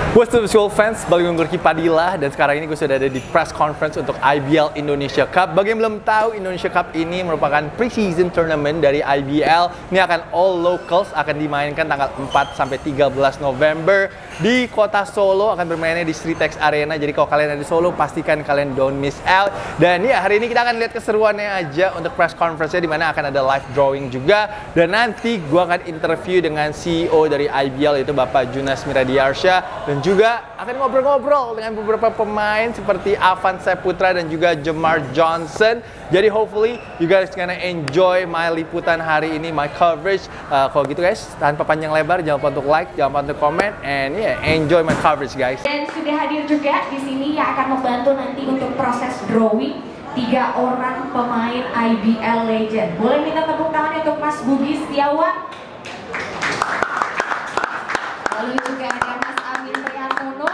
What's up school fans, balik dengan Gorky Padilla dan sekarang ini gue sudah ada di press conference untuk IBL Indonesia Cup. Bagi yang belum tahu, Indonesia Cup ini merupakan pre-season tournament dari IBL. Ini akan all locals, akan dimainkan tanggal 4 sampai 13 November di kota Solo, akan bermainnya di Sritex Arena. Jadi kalau kalian ada di Solo, pastikan kalian don't miss out. Dan ya, hari ini kita akan lihat keseruannya aja untuk press conference-nya, di mana akan ada live drawing juga. Dan nanti gue akan interview dengan CEO dari IBL, yaitu Bapak Junas Miradiarsyah. Dan juga akan ngobrol-ngobrol dengan beberapa pemain seperti Avan Saputra dan juga Jamar Johnson. Jadi hopefully you guys gonna enjoy my liputan hari ini, my coverage. Kalau gitu guys, tanpa panjang lebar, jangan lupa untuk like, jangan lupa untuk comment, and yeah, enjoy my coverage guys. Dan sudah hadir juga di sini yang akan membantu nanti untuk proses drawing 3 orang pemain IBL Legend. Boleh minta tepuk tangan untuk Mas Bugi Setiawan. Lalu juga ada Mas Amin Priantono.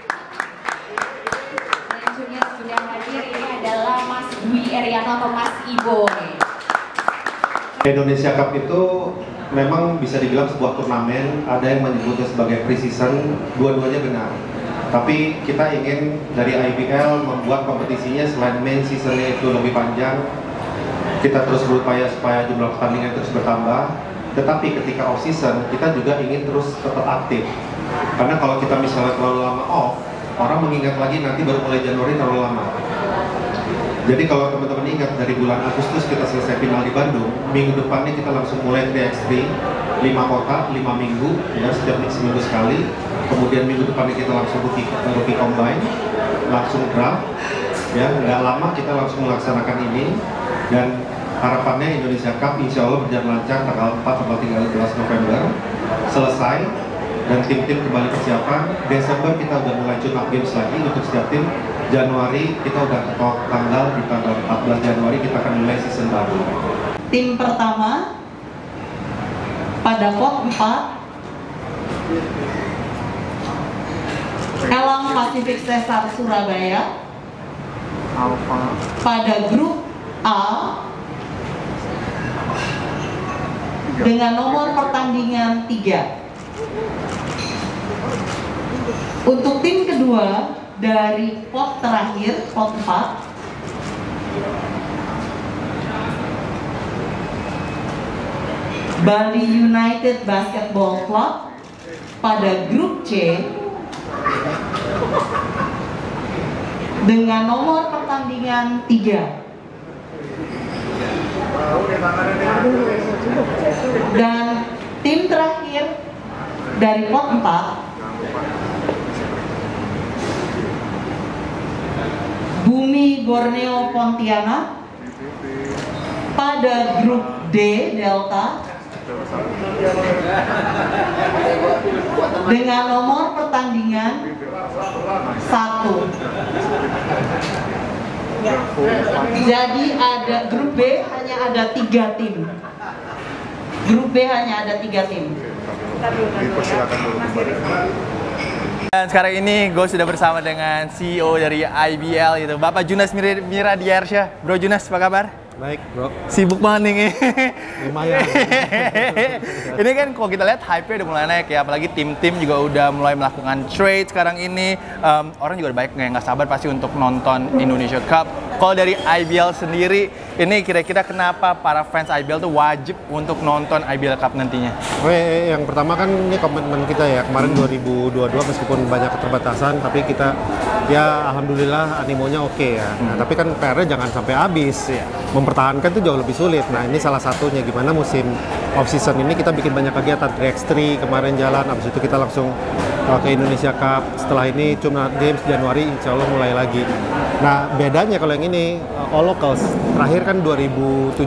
Dan juga sudah hadir ini adalah Mas Dwi Eriano atau Mas Iboy. Indonesia Cup itu memang bisa dibilang sebuah turnamen, ada yang menyebutnya sebagai pre-season, dua-duanya benar. Tapi kita ingin dari IBL membuat kompetisinya selain main seasonnya itu lebih panjang, kita terus berupaya supaya jumlah pertandingan terus bertambah. Tetapi ketika off season, kita juga ingin terus tetap aktif. Karena kalau kita misalnya terlalu lama off, orang mengingat lagi nanti baru mulai Januari terlalu lama. Jadi kalau teman-teman ingat, dari bulan Agustus kita selesai final di Bandung, minggu depannya kita langsung mulai 3x3, 5 kota, 5 minggu, ya, setiap seminggu sekali. Kemudian minggu depannya kita langsung rookie combine, langsung draft, ya, nggak lama kita langsung melaksanakan ini. Dan harapannya Indonesia Cup insya Allah berjalan lancar tanggal 4 sampai 13 November selesai, dan tim-tim kembali persiapan. Desember kita udah mulai tune up games lagi untuk setiap tim. Januari kita udah ketok tanggal, di tanggal 14 Januari kita akan mulai season baru. Tim pertama pada pot 4 Elang Pacific Cesar Surabaya. Pada grup A dengan nomor pertandingan 3. Untuk tim kedua dari pot terakhir, pot 4, Bali United Basketball Club. Pada grup C dengan nomor pertandingan 3. Dan tim terakhir dari pot 4, Bumi Borneo Pontianak. Pada grup D Delta dengan nomor pertandingan 1. Jadi ada grup B hanya ada 3 tim. Grup B hanya ada 3 tim. Dan sekarang ini gue sudah bersama dengan CEO dari IBL, itu Bapak Junas Miradiarsyah. Bro Junas, apa kabar? Baik bro. Sibuk banget nih. Lumayan. Ini kan kalau kita lihat hype-nya udah mulai naik ya, apalagi tim-tim juga udah mulai melakukan trade sekarang ini. Orang juga baik nggak sabar pasti untuk nonton Indonesia Cup. Kalau dari IBL sendiri, ini kira-kira kenapa para fans IBL tuh wajib untuk nonton IBL Cup nantinya? Yang pertama kan ini komitmen kita ya, kemarin 2022 meskipun banyak keterbatasan, tapi kita ya alhamdulillah animonya oke ya. Nah, tapi kan PR-nya jangan sampai habis. Mempertahankan itu jauh lebih sulit. Nah, ini salah satunya, gimana musim off season ini kita bikin banyak kegiatan. 3x3 kemarin jalan, habis itu kita langsung ke Indonesia Cup. Setelah ini cuma games Januari insya Allah mulai lagi. Nah, bedanya kalau yang ini all locals. Terakhir kan 2019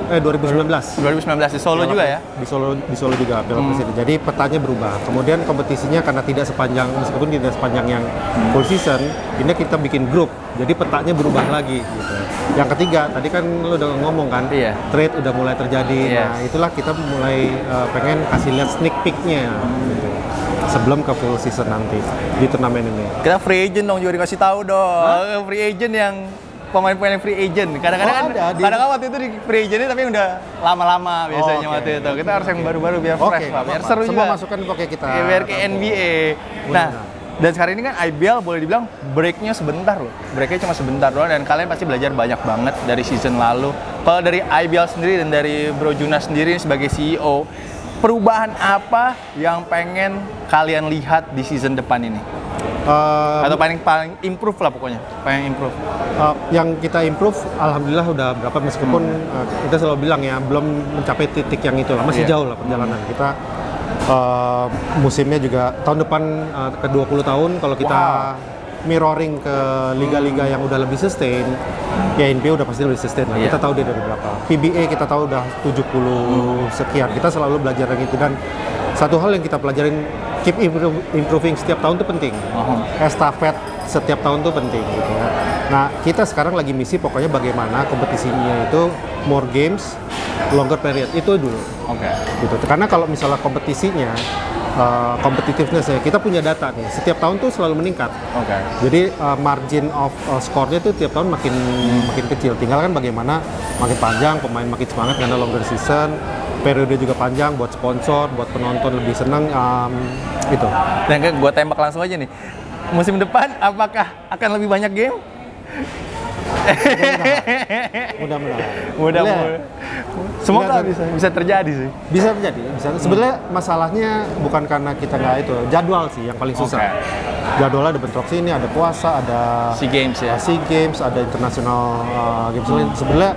di Solo juga ya? Di Solo juga Piala Presiden. Jadi petanya berubah. Kemudian kompetisinya karena tidak sepanjang, meskipun tidak sepanjang yang full season, ini kita bikin grup. Jadi petanya berubah lagi gitu. Yang ketiga, tadi kan lu udah ngomong kan, trade udah mulai terjadi. Nah, itulah kita mulai pengen kasih lihat sneak peek-nya gitu, sebelum ke full season nanti di turnamen ini. Kita free agent dong, juga dikasih tahu dong. Free agent yang pemain-pemain free agent. Kadang-kadang kadang waktu itu di free agent tapi udah lama-lama biasanya waktu itu. Kita harus yang baru-baru biar fresh lah, biar seru semua juga. Masukan pakai kita. Biar ke NBA. Nah, Dan sekarang ini kan IBL boleh dibilang breaknya sebentar loh. Breaknya cuma sebentar doang dan kalian pasti belajar banyak banget dari season lalu. Kalau dari IBL sendiri dan dari Bro Junas sendiri sebagai CEO, perubahan apa yang pengen kalian lihat di season depan ini? Atau paling improve lah pokoknya, pengen improve. Yang kita improve, alhamdulillah udah berapa, meskipun kita selalu bilang ya belum mencapai titik yang itulah, masih jauh lah perjalanan kita. Musimnya juga tahun depan ke 20 tahun kalau kita mirroring ke liga-liga yang udah lebih sustain, ya NBA udah pasti lebih sustain lah. Kita tahu dia dari berapa. PBA kita tahu udah 70 sekian. Kita selalu belajar yang itu, dan satu hal yang kita pelajarin, keep improving setiap tahun itu penting. Estafet setiap tahun itu penting gitu ya. Nah, kita sekarang lagi misi pokoknya bagaimana kompetisinya itu more games, longer period, itu dulu. Gitu. Karena kalau misalnya kompetisinya competitiveness ya, kita punya data nih, setiap tahun tuh selalu meningkat. Jadi margin of score-nya tuh tiap tahun makin kecil. Tinggal kan bagaimana makin panjang, pemain makin semangat karena longer season, periode juga panjang buat sponsor, buat penonton lebih senang, itu. Dan gue tembak langsung aja nih, musim depan apakah akan lebih banyak game? Mudah-mudahan. Semoga bisa terjadi sih. Bisa terjadi. Sebenarnya masalahnya bukan karena kita nggak itu, jadwal sih yang paling susah. Jadwalnya ada bentrok sini, ada puasa, ada SEA Games ya. SEA Games, ada international games lain. Sebenarnya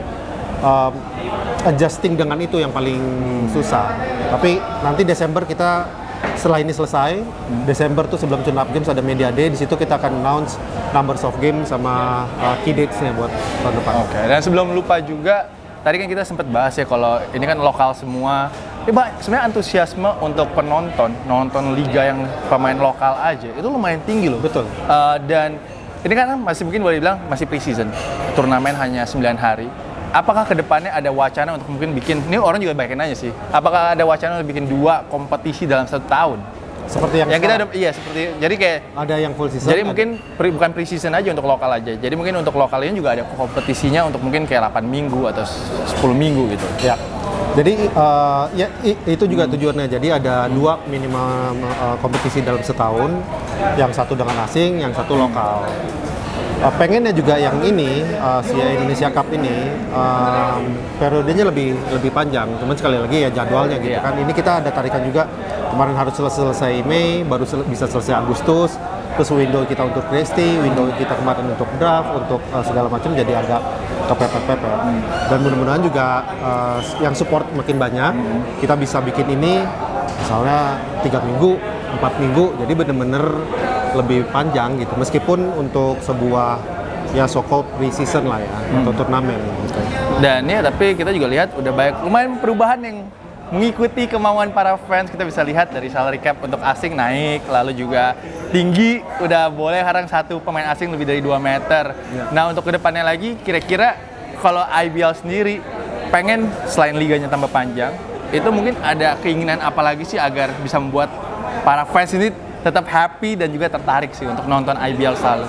adjusting dengan itu yang paling susah. Tapi nanti Desember kita, setelah ini selesai, Desember tuh sebelum Tune Up Games ada Media Day, di situ kita akan announce numbers of games sama key dates-nya buat tahun depan. Dan sebelum lupa juga, tadi kan kita sempat bahas ya kalau ini kan lokal semua. Sebenarnya antusiasme untuk penonton, nonton liga yang pemain lokal aja, itu lumayan tinggi loh. Betul. Dan ini kan masih mungkin boleh dibilang masih pre-season, turnamen hanya 9 hari. Apakah kedepannya ada wacana untuk mungkin bikin, ini orang juga banyak nanya sih, apakah ada wacana untuk bikin 2 kompetisi dalam 1 tahun? Seperti yang kita ada, seperti, jadi kayak ada yang full season. Jadi mungkin bukan pre-season aja untuk lokal aja. Jadi mungkin untuk lokalnya juga ada kompetisinya untuk mungkin kayak 8 minggu atau 10 minggu gitu. Ya. Jadi itu juga tujuannya. Jadi ada 2 minimal kompetisi dalam setahun, yang satu dengan asing, yang satu lokal. Pengennya juga yang ini, si Indonesia Cup ini, periodenya lebih panjang. Cuman sekali lagi ya jadwalnya gitu kan. Ini kita ada tarikan juga, kemarin harus selesai Mei, baru bisa selesai Agustus. Terus window kita untuk Kresti, window kita kemarin untuk draft, untuk segala macam, jadi agak kepepet-pepet. Dan mudah-mudahan juga yang support makin banyak, kita bisa bikin ini misalnya 3 minggu, 4 minggu, jadi bener-bener lebih panjang gitu, meskipun untuk sebuah ya so-called pre-season lah ya, atau turnamen gitu. Dan ya, tapi kita juga lihat udah banyak lumayan perubahan yang mengikuti kemauan para fans. Kita bisa lihat dari salary cap untuk asing naik, lalu juga tinggi, udah boleh sekarang 1 pemain asing lebih dari 2 meter. Nah, untuk kedepannya lagi, kira-kira kalau IBL sendiri pengen selain liganya tambah panjang, itu mungkin ada keinginan apa lagi sih agar bisa membuat para fans ini tetap happy dan juga tertarik sih untuk nonton IBL selalu?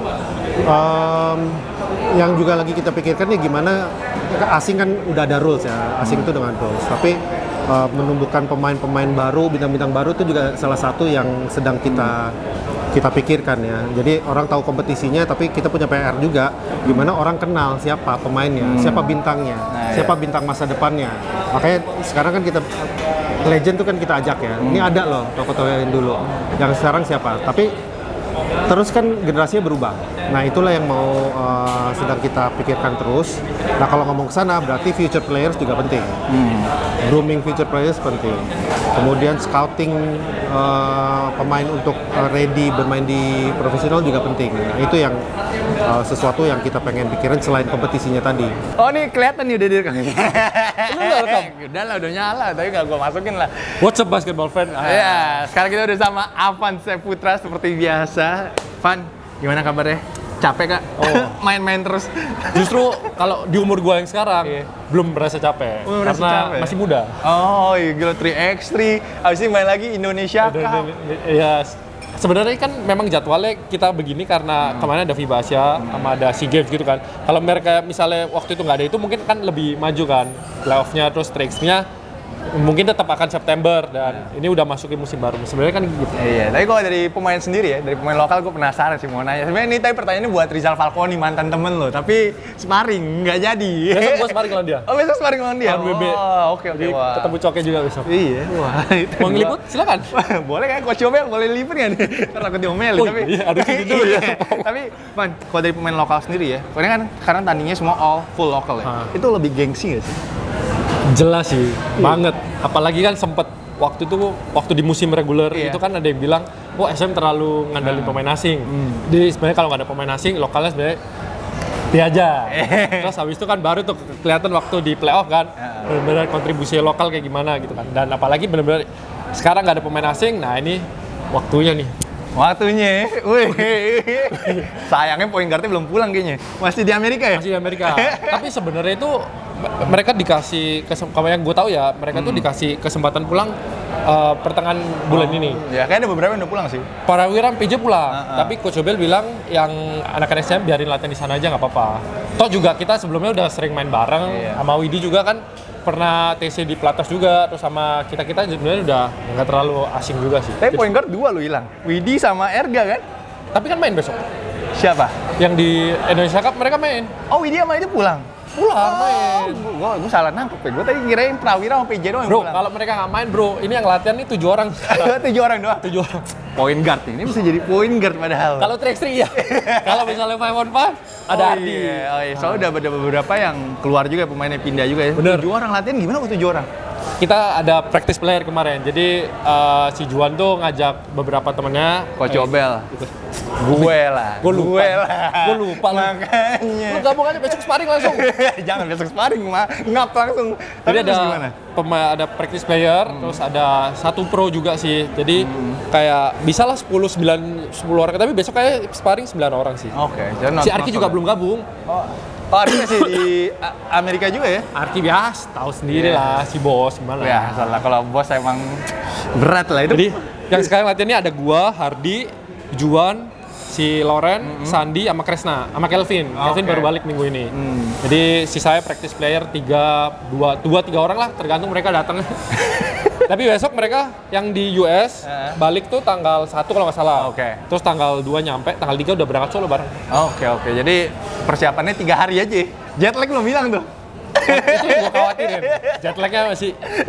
Yang juga lagi kita pikirkan nih gimana, asing kan udah ada rules ya, asing itu dengan rules, tapi menumbuhkan pemain-pemain baru, bintang-bintang baru itu juga salah satu yang sedang kita pikirkan ya. Jadi orang tahu kompetisinya, tapi kita punya PR juga, gimana orang kenal siapa pemainnya, siapa bintangnya, siapa bintang masa depannya. Makanya sekarang kan kita legend tuh kan kita ajak ya. Ini ada loh tokoh-tokoh yang dulu, yang sekarang siapa. Tapi terus kan generasinya berubah. Nah, itulah yang mau sedang kita pikirkan terus. Nah, kalau ngomong ke sana berarti future players juga penting. Grooming future players penting. Kemudian scouting pemain untuk ready bermain di profesional juga penting. Nah, itu yang sesuatu yang kita pengen pikirin selain kompetisinya tadi. Oh, nih kelihatan nih udah direkam. Udah lah, udah nyala, tapi nggak gue masukin lah. What's up basketball fan? Ya, sekarang kita udah sama Avan Seputra seperti biasa. Van, gimana kabarnya? Capek kak? Main-main terus. Justru kalau di umur gue yang sekarang belum merasa capek, karena masih muda. Oh, gila 3x3. Habis ini main lagi Indonesia Cup. Ya, sebenarnya kan memang jadwalnya kita begini karena kemarin ada FIBA Asia sama ada SEA Games gitu kan. Kalau mereka misalnya waktu itu nggak ada itu, mungkin kan lebih maju kan playoff-nya, terus 3x3-nya mungkin tetap akan September dan ini udah masukin musim baru. Sebenarnya kan gitu. Iya, tapi kalau dari pemain sendiri ya, dari pemain lokal gue penasaran sih mau nanya. Sebenarnya ini tapi pertanyaannya buat Rizal Falconi, mantan temen lo, tapi sparring nggak jadi. Besok gue sparring lawan dia. Oh, besok sparring lawan dia? Lawan WB. Oh, oke. Jadi ketemu Coke juga besok. Iya, wah. Mau ngeliput? Silakan. Boleh kan, Coach Yobel boleh liput nggak nih? Karena aku diomelin, Oh, tapi iya, harus gitu dulu ya. Tapi, Man, kalau dari pemain lokal sendiri ya, karena kan sekarang tandingnya semua all full lokal ya. Itu lebih gengsi nggak sih? Jelas sih, banget. Apalagi kan sempet waktu di musim reguler itu kan ada yang bilang, oh SM terlalu ngandalin pemain asing. Jadi sebenarnya kalau nggak ada pemain asing, lokalnya sebenarnya dia aja. Terus habis itu kan baru tuh kelihatan waktu di playoff kan, benar-benar kontribusi lokal kayak gimana gitu kan. Dan apalagi benar-benar sekarang nggak ada pemain asing, nah ini waktunya nih. Waktunya, wih. Sayangnya point guard-nya belum pulang kayaknya. Masih di Amerika ya? Masih di Amerika. Tapi sebenarnya itu mereka dikasih kalau yang gue tahu ya, mereka tuh dikasih kesempatan pulang pertengahan bulan ini. Ya, kayaknya ada beberapa yang udah pulang sih. Para Wiram PJ pulang, tapi Coach Obel bilang yang anak-anak SM biarin latihan di sana aja nggak apa-apa. Toh juga kita sebelumnya udah sering main bareng, sama Widi juga kan pernah TC di Platos juga, terus sama kita sebenarnya udah nggak terlalu asing juga sih. Tapi point guard 2 lo hilang, Widi sama Erga kan? Tapi kan main besok. Siapa? Yang di Indonesia Cup mereka main. Oh, Widi sama itu pulang? Main. Gue salah nangkep ya, gue tadi kirain Prawira sama PJ doang yang Bro, pulang. kalau mereka nggak main bro, ini yang latihan nih 7 orang. 7 orang doang? 7 orang. Point guard ini bisa jadi point guard padahal. Kalau 3x3 iya. Kalau misalnya 5-on-5 ada Ardi. Iya. Soalnya udah ada beberapa yang keluar juga, pemainnya pindah juga ya. Bener. 7 orang latihan gimana kok 7 orang? Kita ada practice player kemarin, jadi si Juan tuh ngajak beberapa temennya. Coach Obel. Gitu. Gue lah. Gue lupa lu. Makanya. Lu gabung aja besok sparring langsung. Jangan besok sparring mah, ngap langsung. Jadi Tapi terus gimana? ada practice player, terus ada 1 pro juga sih. Jadi kayak bisa lah 10 orang, tapi besok kayak sparring 9 orang sih. Oke. Si Arki juga belum gabung. Oh, Arki masih di Amerika juga ya? Arki biasa, tahu sendiri lah si bos gimana. Ya, salah kalau bos emang berat lah itu. Jadi yang sekarang latihan ini ada gua, Hardi, Juan, si Loren, Sandi, sama Kresna, sama Kelvin. Kelvin baru balik minggu ini. Jadi sisanya practice player 2-3 orang lah, tergantung mereka datang. Tapi besok mereka yang di US balik tuh tanggal 1 kalau nggak salah. Oke. Terus tanggal 2 nyampe, tanggal 3 udah berangkat Solo bareng. Oke. Jadi persiapannya 3 hari aja. Jet lag belum bilang tuh. Itu yang gue khawatirin. Jet lag-nya masih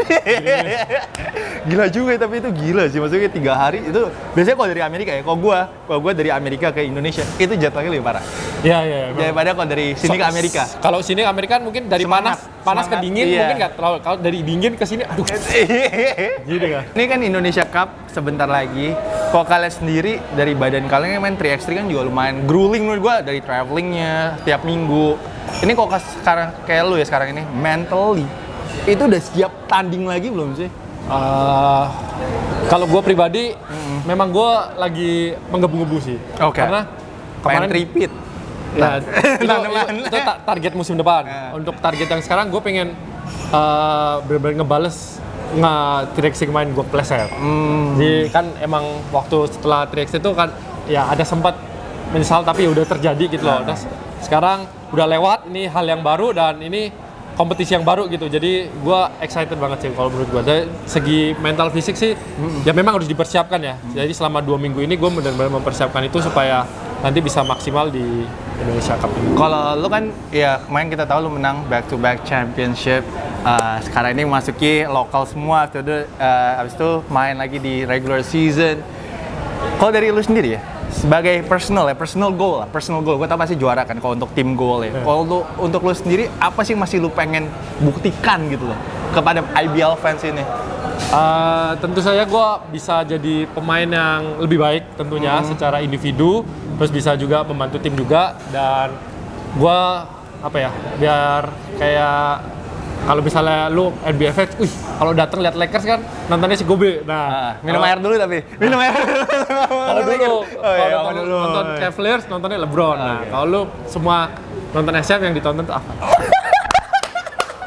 Gila juga, tapi itu gila sih, maksudnya 3 hari itu biasanya kalau dari Amerika ya, kalau gua dari Amerika ke Indonesia itu jet lagnya lebih parah Iya. daripada kalau dari sini ke Amerika. Kalau sini Amerika mungkin dari panas ke dingin, iya. mungkin nggak terlalu. Kalau dari dingin ke sini, aduh. Gitu kan. Ini kan Indonesia Cup sebentar lagi. Kalau kalian sendiri dari badan kalian yang main 3x3 kan juga lumayan grueling menurut gua, dari travelingnya tiap minggu. Ini kok sekarang kayak lu ya sekarang ini mentally itu udah siap tanding lagi belum sih? Kalau gue pribadi, memang gue lagi menggebu-gebu sih. Oke. Karena kemarin repeat. Ya, itu target musim depan. Untuk target yang sekarang, gue pengen bener-bener ngebales nge-3x3 kemarin gue pleset. Jadi kan emang waktu setelah 3x3 itu kan ya ada sempat menyesal, tapi ya udah terjadi gitu loh. Nah, sekarang udah lewat, ini hal yang baru dan ini kompetisi yang baru gitu. Jadi gue excited banget sih kalau menurut gue. Dari segi mental fisik sih ya memang harus dipersiapkan ya. Jadi selama 2 minggu ini gue benar-benar mempersiapkan itu supaya nanti bisa maksimal di Indonesia Cup ini. Kalau lu kan ya kemarin kita tahu lu menang back to back championship. Sekarang ini masuki lokal semua. Abis itu main lagi di regular season. Kalau dari lu sendiri ya, sebagai personal goal, gue tau pasti juara kan kalau untuk tim goal ya. Kalau untuk lu sendiri, apa sih masih lu pengen buktikan gitu loh kepada IBL fans ini? Tentu saja gue bisa jadi pemain yang lebih baik tentunya secara individu, terus bisa juga membantu tim juga, dan gue biar kayak kalau misalnya lu NBFX, kalau datang lihat Lakers kan nontonnya si Gobe. Nah, minum air dulu tapi. Minum air. Kalau dulu, nonton Cavaliers nontonnya LeBron. Nah, kalau lu semua nonton SM yang ditonton tuh apa?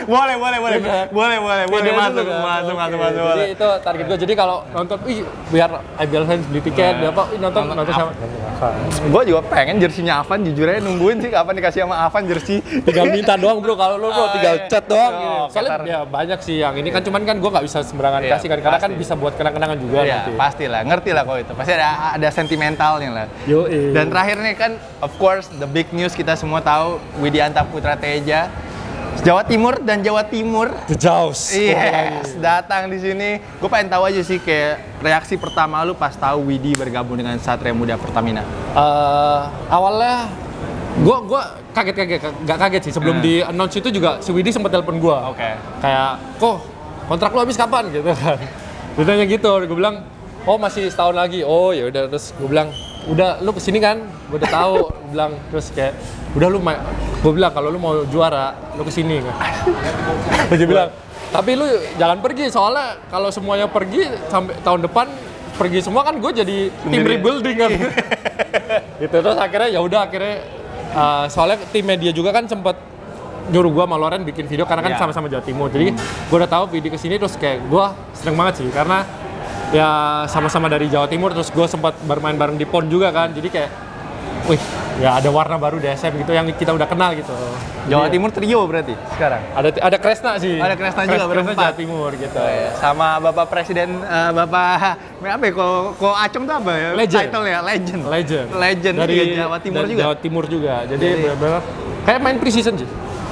Boleh masuk. Jadi itu target gue. Jadi kalau nonton, biar IBL fans beli tiket, nonton sama. Gue juga pengen jersinya Avan, jujur aja nungguin sih kapan dikasih sama Avan jersey. Tinggal minta doang bro, kalau lu tinggal chat doang. Soalnya Qatar. ya banyak sih yang ini kan, cuman kan gue nggak bisa sembarangan kasih kan, karena kan bisa buat kenang-kenangan juga nanti. Pastilah, ngerti lah kalau itu. Pasti ada sentimentalnya lah. Dan terakhir nih kan, of course, the big news kita semua tahu, Widianta Putra Teja, Jawa Timur dan Jawa Timur. The Jaws. Yes, datang di sini. Gue pengen tahu aja sih kayak reaksi pertama lu pas tahu Widi bergabung dengan Satria Muda Pertamina. Awalnya gue gak kaget sih, sebelum di announce itu juga si Widi sempat telepon gue. Kayak, kok kontrak lu habis kapan gitu kan. Ditanya gitu, gue bilang, oh masih setahun lagi. Oh ya udah, terus gue bilang, udah lu kesini kan, gue udah tahu. Gue bilang, terus kayak, udah lu gue bilang kalau lu mau juara, lu kesini kan. Terus dia bilang, tapi lu jangan pergi, soalnya kalau semuanya pergi sampai tahun depan pergi semua kan, gue jadi tim rebuilding kan. Gitu. Terus akhirnya ya udah, soalnya timnya dia juga kan sempat nyuruh gue sama Loren bikin video karena kan sama-sama Jawa Timur. Jadi gue udah tahu Vidi kesini, terus kayak gue seneng banget sih karena ya sama-sama dari Jawa Timur, terus gue sempat bermain bareng di PON juga kan. Jadi kayak, wih, ya ada warna baru di SM gitu yang kita udah kenal gitu. Jawa Timur trio berarti sekarang. Ada Kresna sih. Ada Kresna juga berempat. Jawa Timur gitu. Sama Bapak Presiden, Bapak apa ya? Ko Acung tuh apa ya? Legend. Title ya, legend. Dari Jawa Timur juga. Jawa Timur juga. Jadi benar-benar kayak main pre-season sih.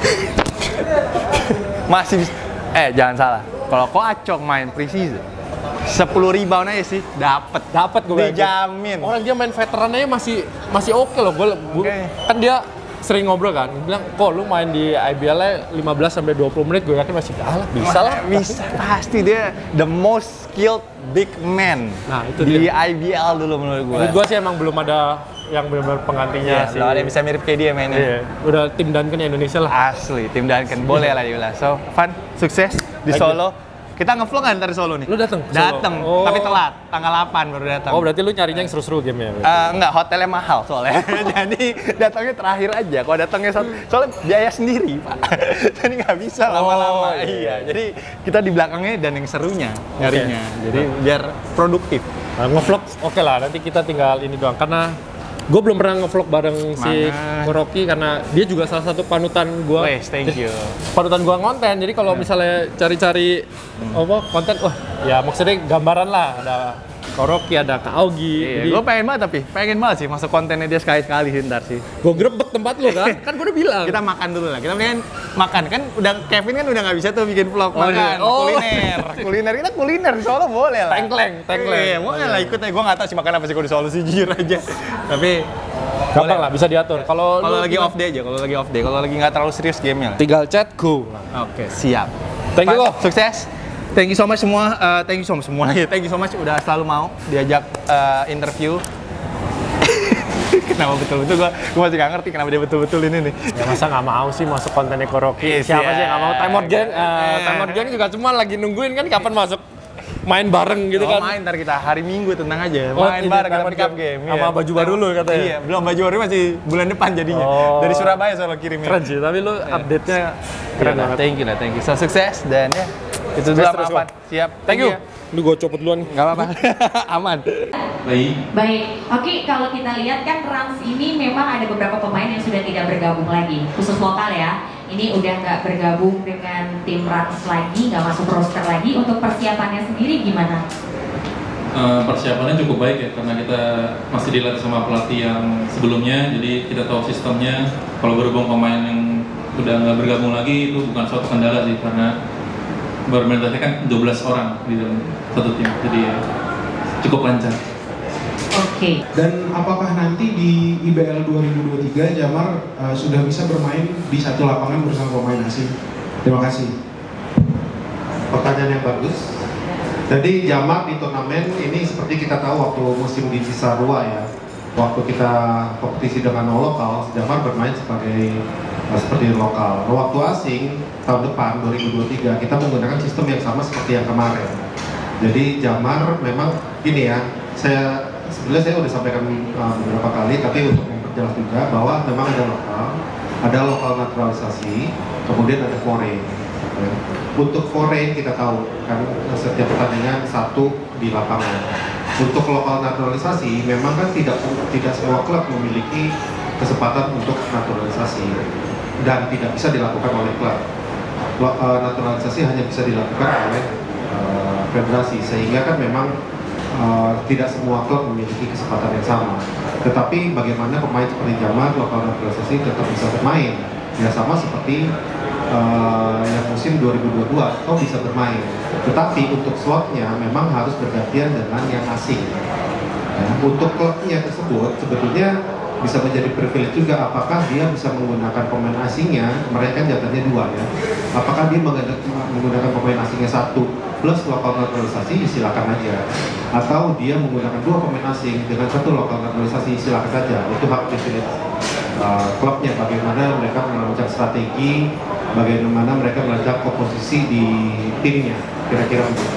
Masih bisa. Jangan salah. Kalau Ko Acung main pre-season 10 rebound aja sih dapat gue dijamin. Orang dia main veteran aja masih oke loh. Kan dia sering ngobrol kan, dia bilang, kok lu main di IBL-nya 15-20 menit, gue yakin masih kalah. Bisa lah. Bisa, pasti dia the most skilled big man. Nah, itu di dia. IBL dulu menurut gue. Menurut gue sih emang belum ada yang benar-benar penggantinya sih. Ada yang bisa mirip kayak dia mainnya. Iya. Udah tim Duncan Indonesia lah. Asli, tim Duncan. Boleh lah diulang. So, Van, sukses di Solo. Kita ngevlog kan dari Solo nih? Lu dateng? Dateng, tapi telat. Tanggal 8 baru datang. Oh, berarti lu nyarinya yang seru-seru game ya? Enggak, hotelnya mahal soalnya. Jadi datangnya terakhir aja. Kalau datangnya soalnya biaya sendiri, Pak. Jadi nggak bisa lama-lama. Iya. Jadi kita di belakangnya dan yang serunya nyarinya. Jadi biar produktif. Nah, ngevlog oke lah, nanti kita tinggal ini doang. Karena gue belum pernah ngevlog bareng si Rocky karena dia juga salah satu panutan gue. Thank you. Panutan gue ngonten. Jadi kalau misalnya cari-cari konten, ya maksudnya gambaran lah. Ada Rocky, ada Kak Augie. Gue pengen banget sih masuk kontennya dia sekali-sekali sih ntar sih. Gue grebek tempat lo kan? Kan gue udah bilang. Kita makan dulu lah. Kita pengen makan kan Kevin kan udah nggak bisa tuh bikin vlog makan. Kuliner kita kuliner di Solo boleh lah. Tengkleng. Iya, boleh lah ikut aja. Gue nggak tahu sih makan apa sih kalau di Solo sih, jujur aja. Tapi gampang lah, bisa diatur. Kalau lagi off day aja, kalau lagi nggak terlalu serius gamenya lah. Tinggal chat, go. Oke, siap. Thank you, Ko. Sukses. Thank you so much semua. Thank you so much udah selalu mau diajak interview. Kenapa betul-betul gue masih gak ngerti kenapa dia betul-betul ini nih. Ya masa nggak mau sih masuk kontennya Rocky? Siapa sih yang nggak mau? Time Out Gang juga cuma lagi nungguin kan kapan masuk main bareng gitu kan. Main ntar kita hari Minggu, tenang aja. Main bareng kita pick up game. Sama baju baru lu katanya. Iya, belum baju baru masih bulan depan jadinya. Dari Surabaya soalnya kirimnya. Keren sih, tapi lu update-nya keren banget. Thank you. So sukses dan ya itu dulu apa? Siap. Thank you. Lu gue copot duluan. Nggak apa-apa. Aman. Baik. Oke, kalau kita lihat kan Rans ini memang ada beberapa pemain yang sudah tidak bergabung lagi, khusus lokal ya. Ini udah nggak bergabung dengan tim Rans lagi, nggak masuk roster lagi. Untuk persiapannya sendiri gimana? Persiapannya cukup baik ya, karena kita masih dilatih sama pelatih yang sebelumnya, jadi kita tahu sistemnya. Kalau berhubung pemain yang udah nggak bergabung lagi itu bukan suatu kendala sih, karena bermainnya kan 12 orang di dalam satu tim, jadi ya cukup lancar. Oke. Dan apakah nanti di IBL 2023 Jamar sudah bisa bermain di satu lapangan bersama pemain asing? Terima kasih. Pertanyaan yang bagus. Jadi Jamar di turnamen ini seperti kita tahu waktu musim di Cisarua ya, waktu kita kompetisi dengan lokal, Jamar bermain seperti lokal. Waktu asing tahun depan 2023 kita menggunakan sistem yang sama seperti yang kemarin. Jadi Jamar memang gini ya, sebenarnya saya udah sampaikan beberapa kali, tapi untuk memperjelas juga bahwa memang ada lokal naturalisasi, kemudian ada foreign. Ya. Untuk foreign kita tahu kan setiap pertandingan satu di lapangan. Untuk lokal naturalisasi memang kan tidak semua klub memiliki kesempatan untuk naturalisasi dan tidak bisa dilakukan oleh klub. Naturalisasi hanya bisa dilakukan oleh federasi, sehingga kan memang tidak semua klub memiliki kesempatan yang sama. Tetapi bagaimana pemain seperti Jamar lokal naturalisasi tetap bisa bermain, ya sama seperti yang musim 2022 kau bisa bermain, tetapi untuk slotnya memang harus bergantian dengan yang asing. Ya, untuk klubnya tersebut sebetulnya bisa menjadi privilege juga, apakah dia bisa menggunakan pemain asingnya, mereka jatahnya 2 ya. Apakah dia menggunakan pemain asingnya 1 plus lokal naturalisasi, silakan aja. Atau dia menggunakan 2 pemain asing dengan 1 lokal naturalisasi, silakan saja. Itu hak privilege klubnya, bagaimana mereka merancang strategi, bagaimana mereka merancang komposisi di timnya, kira-kira begitu.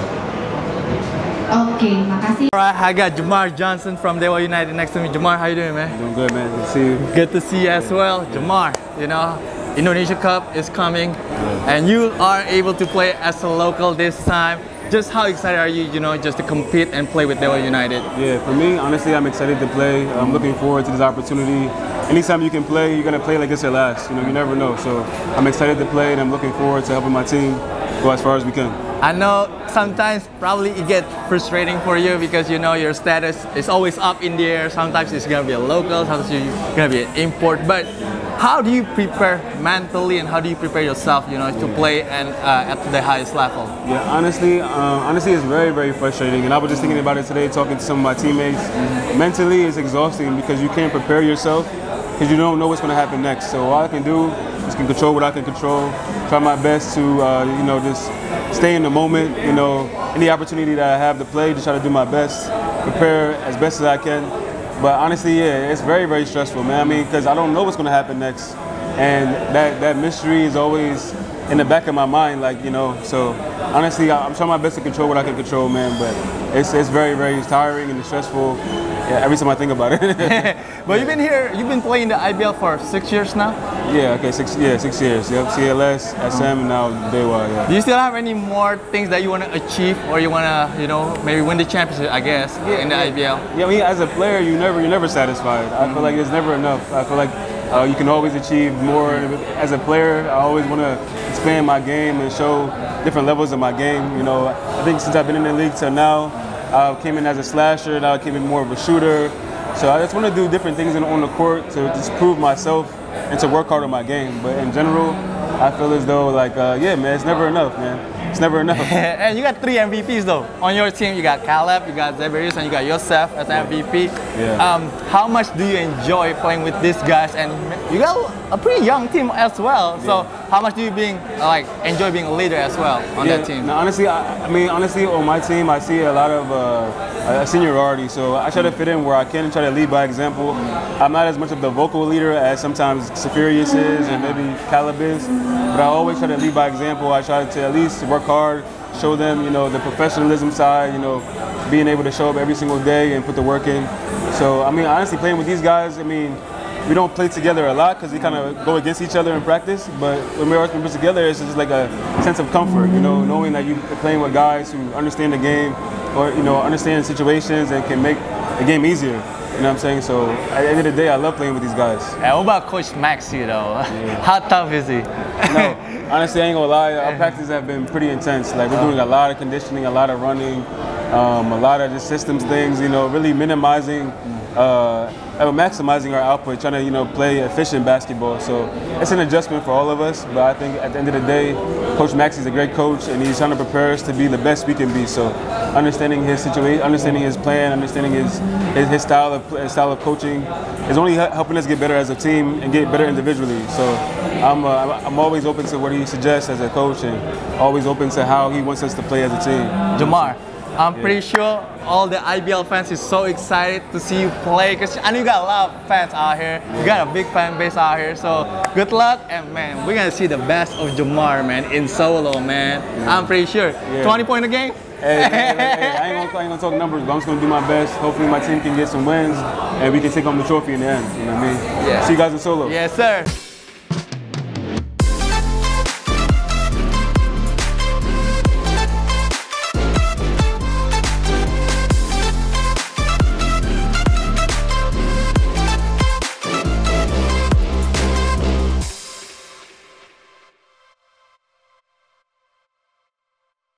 Oke, makasih. Alright, I got Jamar Johnson from Dewa United next to me. Jamar, how you doing, man? Doing good, man. Good to see you. Good to see you as well. Jamar, you know, Indonesia Cup is coming, and you are able to play as a local this time. Just how excited are you, you know, just to compete and play with Dewa United? Yeah, for me, honestly, I'm excited to play. I'm looking forward to this opportunity. Anytime you can play, you're going to play like it's your last. You know, you never know. So I'm excited to play, and I'm looking forward to helping my team go as far as we can. I know sometimes probably it gets frustrating for you because you know your status is always up in the air. Sometimes it's gonna be a local, sometimes you're gonna be an import. But how do you prepare mentally and how do you prepare yourself, you know, to play and at the highest level? Yeah, honestly, it's very, very frustrating. And I was just thinking about it today, talking to some of my teammates. Mentally, it's exhausting because you can't prepare yourself because you don't know what's gonna happen next. So all I can do is can control what I can control. Try my best to, you know, just stay in the moment. You know, any opportunity that I have to play, just try to do my best, prepare as best as I can. But honestly, yeah, it's very, very stressful, man. I mean, because I don't know what's going to happen next, and that mystery is always in the back of my mind, like, you know. So honestly, I'm trying my best to control what I can control, man. But it's very, very tiring and stressful. Yeah, every time I think about it. But you've been playing the IBL for 6 years now? Yeah, okay, 6 years. Yep, CLS, SM, and now Dewa, yeah. Do you still have any more things that you want to achieve or you want to, you know, maybe win the championship, I guess, in the IBL? Yeah, I mean, as a player, you're never satisfied. I feel like there's never enough. I feel like you can always achieve more. As a player, I always want to expand my game and show different levels of my game. You know, I think since I've been in the league till now, I came in as a slasher, now I came in more of a shooter. So I just want to do different things on the court to just prove myself and to work hard on my game. But in general, I feel as though, like, yeah, man, it's never enough, man. It's never enough. And you got 3 MVPs though. On your team, you got Caleb, you got Zeberius, and you got yourself as MVP. Yeah. How much do you enjoy playing with these guys? And you got a pretty young team as well. So how much do you enjoy being a leader as well on that team? No, honestly, I mean, on my team, I see a lot of seniority. So I try to fit in where I can and try to lead by example. I'm not as much of the vocal leader as sometimes Safirius is and maybe Caleb is, but I always try to lead by example. I try to at least work hard, show them, you know, the professionalism side, you know, being able to show up every single day and put the work in. So, I mean, honestly, playing with these guys, I mean, we don't play together a lot because we kind of go against each other in practice, but when we're working together, it's just like a sense of comfort, you know, knowing that you're playing with guys who understand the game or, you know, understand situations and can make the game easier. You know what I'm saying? So at the end of the day, I love playing with these guys. And what about Coach Maxi though? Yeah. How tough is he? No, honestly, I ain't gonna lie. Our practices have been pretty intense. Like we're doing a lot of conditioning, a lot of running, a lot of just systems things. You know, really minimizing, maximizing our output, trying to, you know, play efficient basketball. So it's an adjustment for all of us. But I think at the end of the day, Coach Maxi is a great coach, and he's trying to prepare us to be the best we can be. So understanding his situation, understanding his plan, understanding his style of coaching is only helping us get better as a team and get better individually. So I'm always open to what he suggests as a coach, and always open to how he wants us to play as a team. Jamar, I'm pretty sure all the IBL fans is so excited to see you play because I know you got a lot of fans out here. You got a big fan base out here. So good luck, and man, we're gonna see the best of Jamar, man, in solo, man. Yeah. I'm pretty sure. Yeah. 20 point a game. Hey, I ain't gonna talk numbers, but I'm just gonna do my best. Hopefully my team can get some wins and we can take home the trophy in the end. You know what I mean? Yeah. See you guys in solo. Yes, sir.